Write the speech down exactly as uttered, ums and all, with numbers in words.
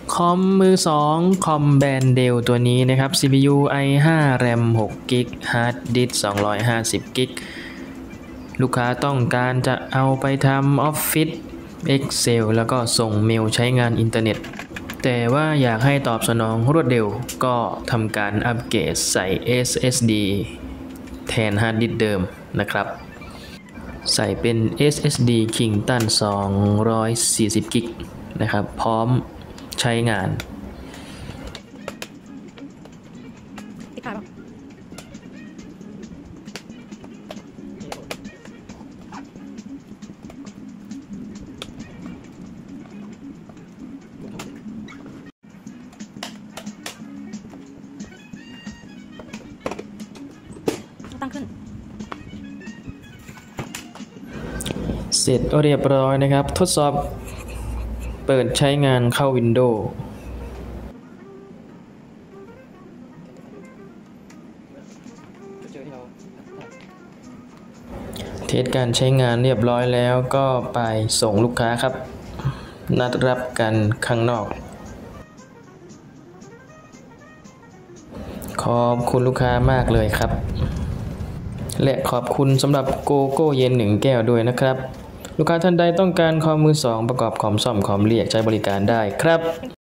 คอมมือสองคอมแบรนด์เดลตัวนี้นะครับ ซี พี ยู ไอ ห้า แรม หก กิกะไบต์ ฮาร์ดดิสก์ สองร้อยห้าสิบ กิกะไบต์ ลูกค้าต้องการจะเอาไปทำออฟฟิศ Excel แล้วก็ส่งเมลใช้งานอินเทอร์เน็ตแต่ว่าอยากให้ตอบสนองรวดเร็วก็ทำการอัปเกรดใส่ เอส เอส ดี แทนฮาร์ดดิสก์เดิมนะครับใส่เป็น เอส เอส ดี Kingston สองร้อยสี่สิบ กิกะไบต์ นะครับพร้อมใช้งานติดขาดป่ะตั้งขึ้นเสร็จเรียบร้อยนะครับทดสอบเปิดใช้งานเข้า Windows เทสการใช้งานเรียบร้อยแล้วก็ไปส่งลูกค้าครับนัดรับกันข้างนอกขอบคุณลูกค้ามากเลยครับและขอบคุณสำหรับโกโก้เย็นหนึ่งแก้วด้วยนะครับลูกค้าท่านใดต้องการคอมมือสองประกอบคอมซ่อมคอมเรียกใช้บริการได้ครับ